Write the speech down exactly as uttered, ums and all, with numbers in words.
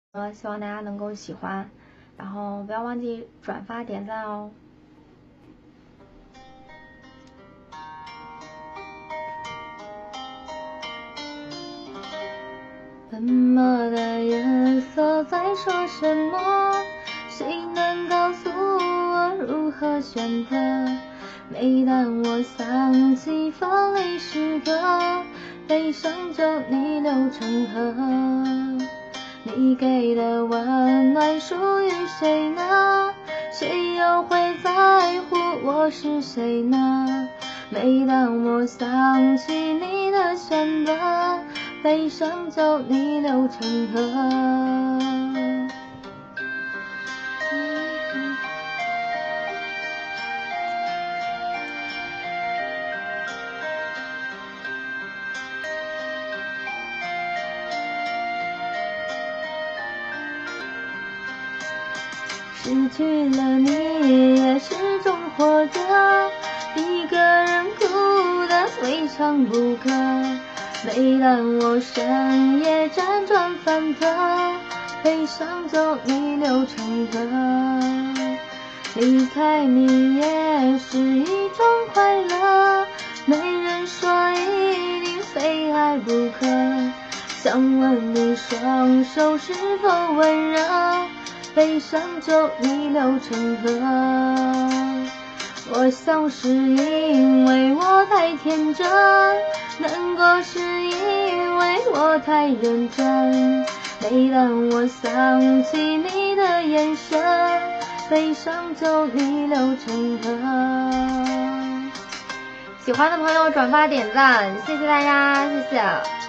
呃，希望大家能够喜欢，然后不要忘记转发点赞哦。粉末的颜色在说什么？谁能告诉我如何选择？每当我想起分离时刻，悲伤就逆流成河。你给的温暖属于谁呢？谁又会在乎我是谁呢？每当我想起你的选择，悲伤就逆流成河。失去了你也始终活着，一个人哭得非常不可。每当我深夜辗转反侧，悲伤就逆流成河。离开你也是一种快乐，没人说一定非爱不可。想问你双手是否温热，悲伤就逆流成河。我想是因为我太天真，难过是因为我太认真。每当我想起你的眼神，悲伤就逆流成河。喜欢的朋友转发点赞，谢谢大家，谢谢。